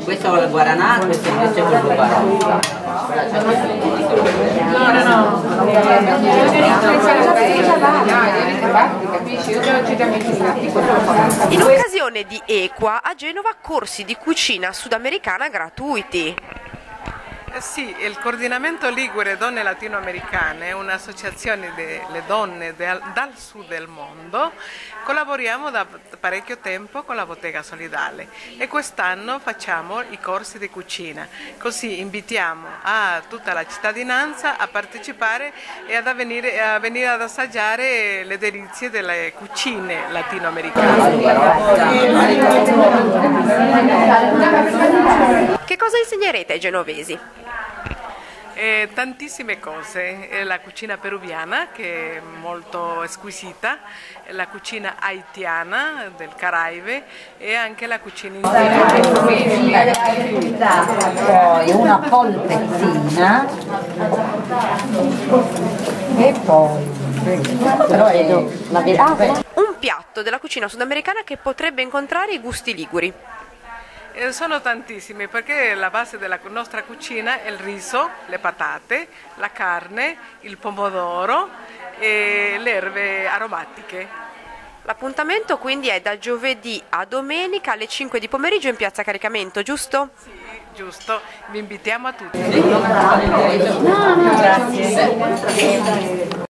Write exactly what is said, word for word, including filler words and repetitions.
questo è il guaranà, questo invece è il guaranà. No, no, no. In occasione di Equa, a Genova corsi di cucina sudamericana gratuiti. Eh sì, il Coordinamento Ligure Donne Latinoamericane è un'associazione delle donne del, dal sud del mondo. Collaboriamo da parecchio tempo con la Bottega Solidale e quest'anno facciamo i corsi di cucina, così invitiamo a tutta la cittadinanza a partecipare e ad venire, a venire ad assaggiare le delizie delle cucine latinoamericane. Che cosa insegnerete ai genovesi? Eh, tantissime cose, eh, la cucina peruviana che è molto squisita, la cucina haitiana del Caraibe e anche la cucina indiana. Poi una polpezzina e poi però è la verità. Un piatto della cucina sudamericana che potrebbe incontrare i gusti liguri. Eh, sono tantissimi perché la base della nostra cucina è il riso, le patate, la carne, il pomodoro e le erbe aromatiche. L'appuntamento quindi è da giovedì a domenica alle cinque di pomeriggio in piazza Caricamento, giusto? Sì, giusto. Vi invitiamo a tutti. No, no, grazie.